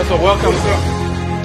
Professor, welcome, sir.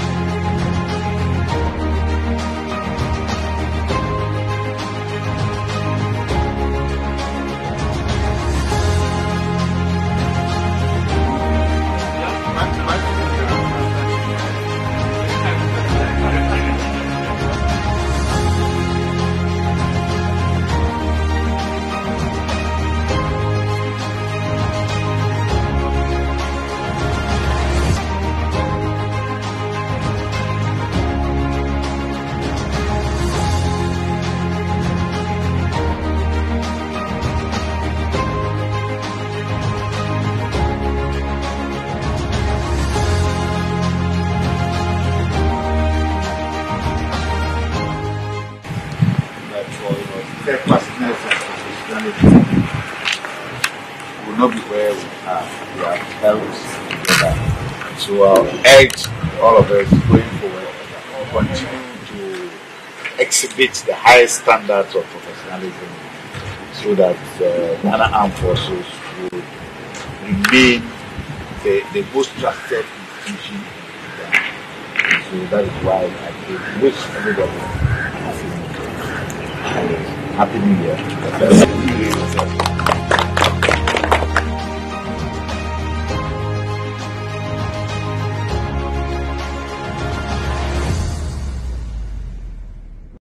Steadfastness and professionalism will not be where we have helped together. So I'll urge all of us going forward continue to exhibit the highest standards of professionalism so that the Ghana Armed Forces will remain the most trusted institution in Ghana. So that is why I wish everybody Happy New Year.